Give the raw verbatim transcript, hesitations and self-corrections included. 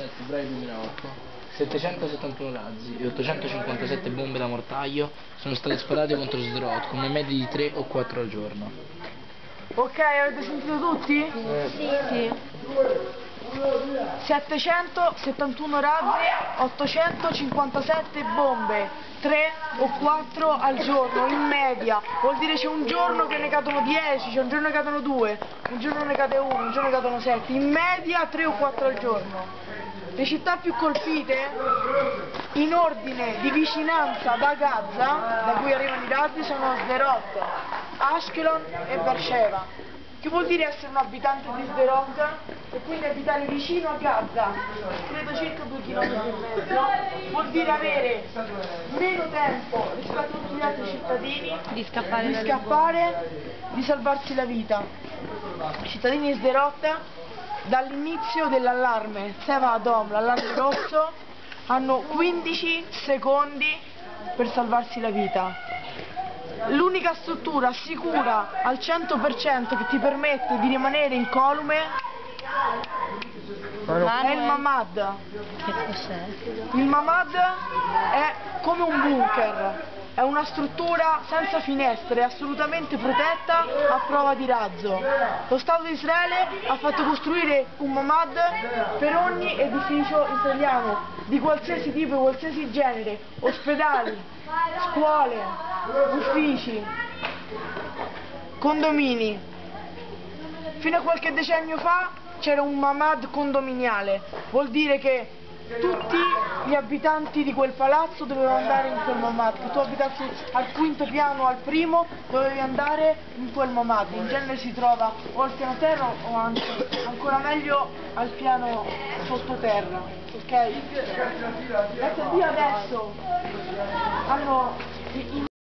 sette febbraio duemilaotto, settecentosettantuno razzi e ottocentocinquantasette bombe da mortaio sono state sparate contro Sderot con una media di tre o quattro al giorno. Ok, avete sentito tutti? Eh. Sì. Sì. settecentosettantuno razzi, ottocentocinquantasette bombe, tre o quattro al giorno, in media. Vuol dire c'è un giorno che ne cadono dieci, c'è un giorno che ne cadono due, un giorno ne cade uno, un giorno ne cadono sette. In media tre o quattro al giorno. Le città più colpite, in ordine di vicinanza da Gaza, da cui arrivano i razzi, sono Sderot, Ashkelon e Beersheba. Che vuol dire essere un abitante di Sderot e quindi abitare vicino a Gaza, credo circa due chilometri e mezzo, vuol dire avere meno tempo rispetto a tutti gli altri cittadini di scappare, di, scappare, di salvarsi la vita. I cittadini di Sderot, dall'inizio dell'allarme Seva Adom, l'allarme rosso, hanno quindici secondi per salvarsi la vita. L'unica struttura sicura al cento per cento che ti permette di rimanere incolume è il Mamad. Che cos'è? Il Mamad è come un bunker, è una struttura senza finestre, assolutamente protetta a prova di razzo. Lo Stato di Israele ha fatto costruire un Mamad per ogni edificio israeliano, di qualsiasi tipo e qualsiasi genere, ospedali, scuole, uffici, condomini. Fino a qualche decennio fa c'era un Mamad condominiale, vuol dire che tutti gli abitanti di quel palazzo dovevano andare in quel Mamad, che tu abitassi al quinto piano o al primo dovevi andare in quel Mamad. In genere si trova o al piano terra o anche, ancora meglio, al piano sottoterra, ok? Grazie a Dio adesso hanno